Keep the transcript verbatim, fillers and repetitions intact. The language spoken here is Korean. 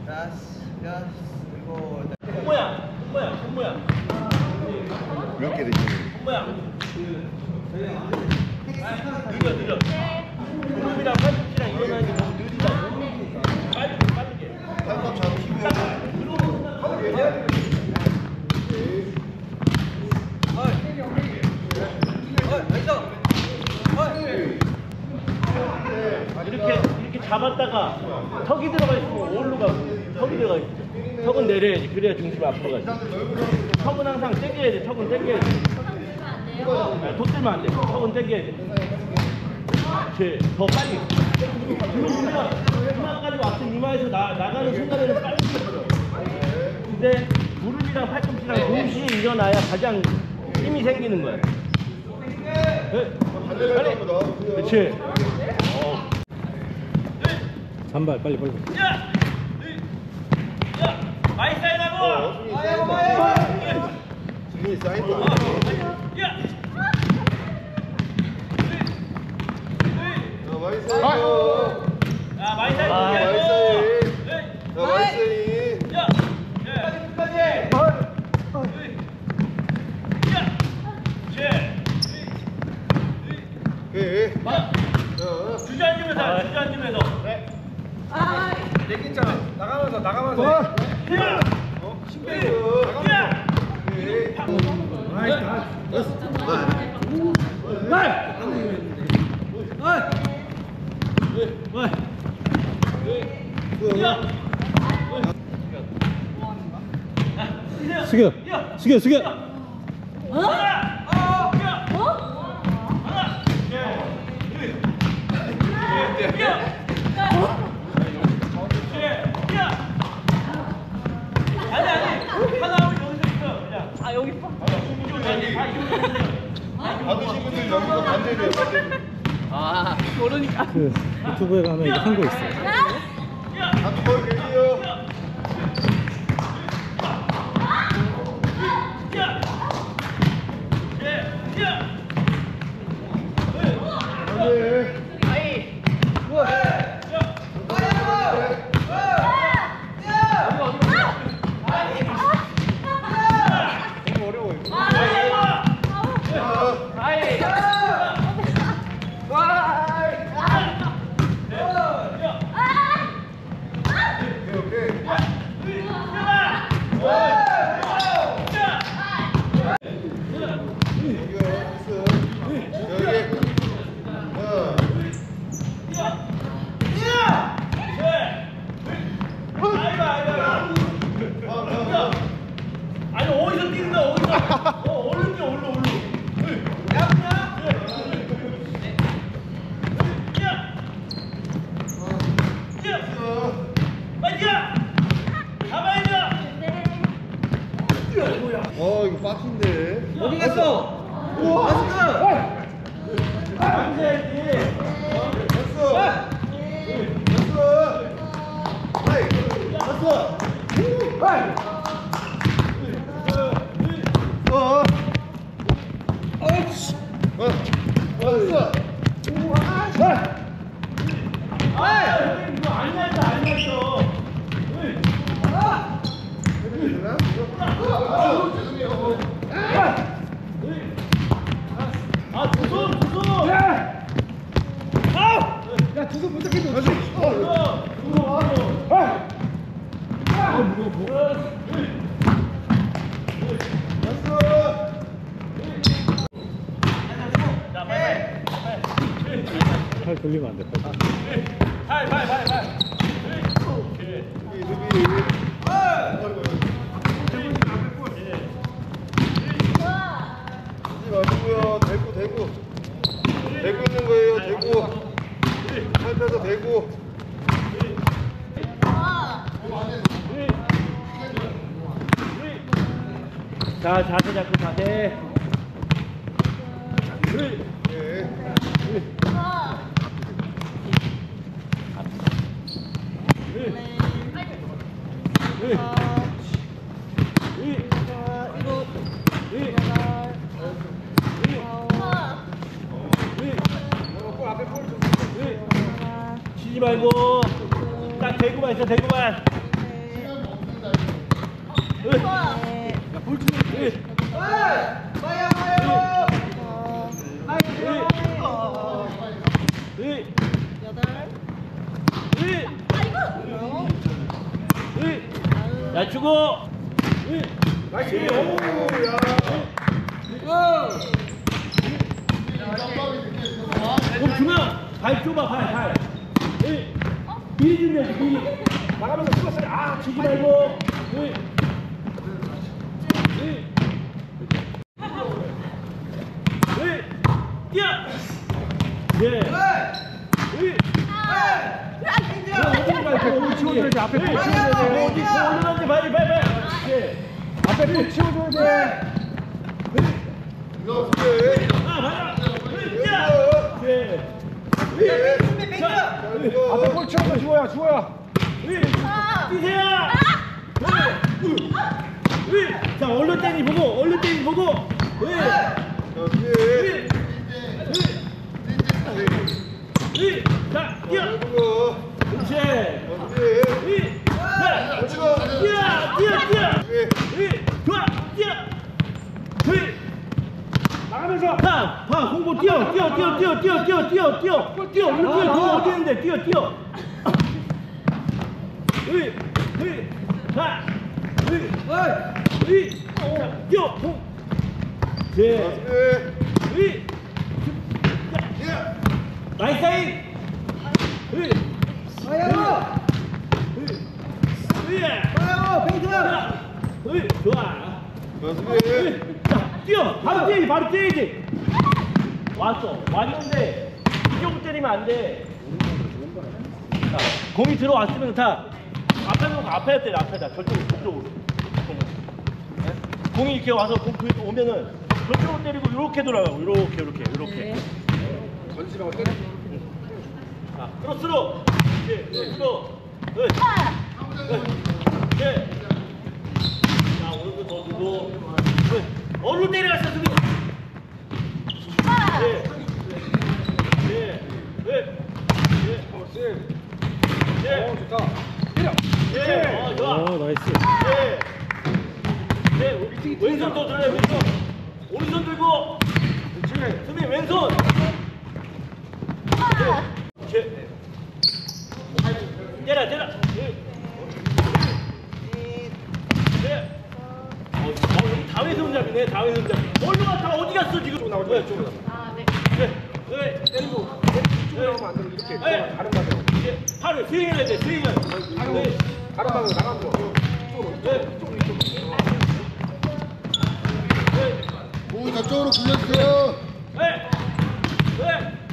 뭐야? 뭐야? 뭐야? 몇 개 되지? 뭐야? 느려 느려. 무릎이랑 팔꿈치랑 일어나는 게 너무 느리다. 빨리 빠르게. 팔꿈치 하고 힘을 해야 이렇게 이렇게 잡았다가 턱이 들어가 있으면 올로 가고 턱이 들어가 있죠. 턱은 내려야지. 그래야 중심이 앞으로 가지. 턱은 항상 당겨야 돼. 턱은 당겨야 돼. 아니, 돋들면 안 돼. 턱은 당겨야 돼. 그렇지. 더 빨리. 이마, 이마까지 왔으면 이마에서 나, 나가는 순간에는 빨리 들어. 근데 무릎이랑 팔꿈치랑 동시에 일어나야 가장 힘이 생기는 거야. 네. 빨리. 그렇지. 어. 잔발 빨리 빨리. 야! 야! 많이 쌓이라고! 아이고 마이! 승민이 사인도 야! 야 많이 쌓이고 야, 많이 쌓이고! 아, 많이 쌓이 야 많이 쌓이 야! 끝까지! 야! 예. 야! 주저앉으면서 하, 주저앉으면서. 네. 얘기했잖아. 나가면서 나가면서. 야! 어? 신기해요. 야! 예. 숙여 숙여 숙여. 아니 아니 하나하고 여기서 있어 그냥. 아 여기 있어? 받으신 분들 여기서 반대돼요. 반대. 아 모르니까. 그 유튜브에 가면 이거 한 거 있어. 다들 거기 계세요. 아니 어디서 뛰는 거야 어디서? 어 얼른 뛰어 얼른 얼른. 야 야. 뛰어. 빨리 뛰어. 가만히 뛰어. 뭐야? 어 이거 빡신데. 어디 갔어? 마스크. 앉아야지. 됐어. 됐어. 하이. 됐어. 하이. 어. 어이씨. 어. 어 됐어. 아 여기 이거 안 났다 안 났어. 아 두 손 두 손. 야. 아. 야 두 손 부탁해도. 다시. 어. 두 손. 아. 아 무거워. 자 빨리 빨리. 팔 돌리면 안 돼. 팔 팔 팔 팔. 하지 마시고요. 대고 대고 대고 있는 거예요. 대고 팔 펴서 대고. 자 자세 잡고 자세. 예. 치지 말고 딱 대고만 있어 대고만. 야 주고 나이스. 오, 야. 그럼 주면 발 좁아 발발 미리 준비해야지 미리 나가면서 죽었어요. 아 주지 말고 네. 네. 네. 뛰어 예 네. 볼 치워줘야 돼. 앞에 볼 치워줘야 돼. 어디 올라가는지 빨리 빨리 빨리 예 앞에 볼 치워줘야 돼. 이거 수비. 아 맞아 뛰어 예 앞에 볼 치워줘. 주호야, 주호야. 뛰세요 네. 자 얼른 때니 보고 얼른 때니 보고 네. 자, 수비. 네. 네. 자 뛰어 그리고 그렇지 수비. 네. 자 어디가? 뛰어 뛰어 뛰어 수비. 네. 좋아 뛰어 네. 나가면서 자, 봐 공보 뛰어 뛰어 뛰어 뛰어 뛰어 뛰어 뛰어 뛰어 뛰어 얼른 뛰어 공 어디 있는데 뛰어 뛰어 으이 으이 자 으이 으이 자 뛰어 공 자, 제 수비. 으이 예. 나이스 사인 으이 아야! 으이 아야! 페인트! 으이 좋아 자, 수비. 자, 뛰어! 바로 뛰어야지, 바로 뛰어야지! 왔어, 왔는데, 이쪽으로 때리면 안 돼. 자, 공이 들어왔으면 다, 앞에 놓고 앞에다 때려, 앞에다. 저쪽으로, 저쪽으로. 네? 공이 이렇게 와서 공 그- 오면은, 저쪽으로 때리고, 이렇게 돌아가고, 이렇게, 이렇게, 이렇게. 던지라고 때려. 자, 크로스로! 예, 크로스로! 네. 네. 자, 오른손 더 주고. 네. 어디로 때려갔어, 수비? 네. 네. 네. 네. 어, 쎄. 네. 어, 좋다. 때려. 네. 어, 좋아. 오 나이스. 네. 네. 우리 왼손 더 들어요, 왼손. 오른손 들고. 그렇지. 수비, 왼손. 네. 네. 때려, 때려. 네. 네. 어, 어, 여기 다회 손잡이네, 다회 손잡이. 얼른 갔다 어디 갔어, 지금? 쪽 나오지 마, 쪽으로. 네. 네. 때리고 이쪽으로 나오면 안 돼. 이렇게 네. 다른 방향. 네. 팔을 스윙을 해야 돼, 스윙을. 네. 다른 방향 나가면 돼. 이쪽으로. 네. 이쪽으로 이쪽으로. 네. 공이 저쪽으로 굴려주세요. 네. 네.